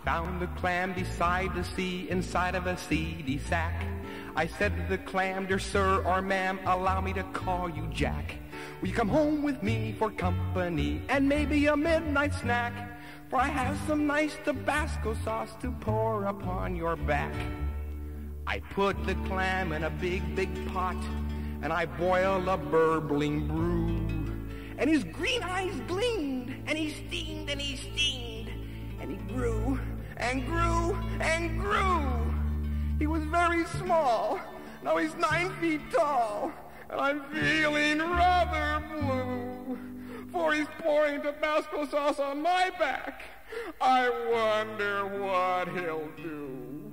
found the clam beside the sea, inside of a seedy sack. I said to the clam, dear sir or ma'am, allow me to call you Jack. Will you come home with me for company and maybe a midnight snack? For I have some nice Tabasco sauce to pour upon your back. I put the clam in a big, big pot, and I boiled a burbling brew. And his green eyes gleamed, and he steamed, and he steamed, and he grew, and grew, and grew. He was very small, now he's 9 feet tall, and I'm feeling rather blue, for he's pouring Tabasco sauce on my back. I wonder what he'll do.